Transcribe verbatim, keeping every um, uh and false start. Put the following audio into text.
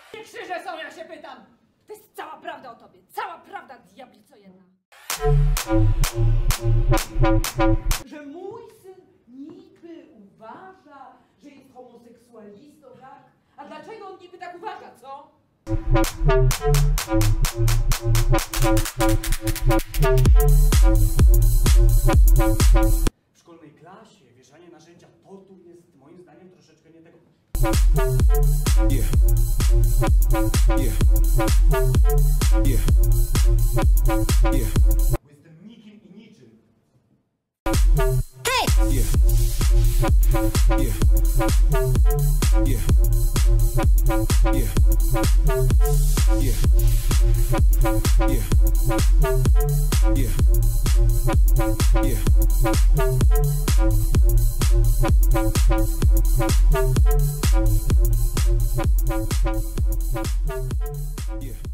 Nie krzyże są, ja się pytam! To jest cała prawda o tobie. Cała prawda, diablico jedna. Że mój syn niby uważa, że jest homoseksualistą, tak? A dlaczego on niby tak uważa, co? W szkolnej klasie wieszanie narzędzia tortur jest moim zdaniem troszeczkę nie tego. Yeah. Yeah. Yeah. Yeah. Bo jestem nikim i niczym. Yeah. Yeah. Yeah. Yeah. Yeah. Yeah. Yeah. Yeah. Yeah.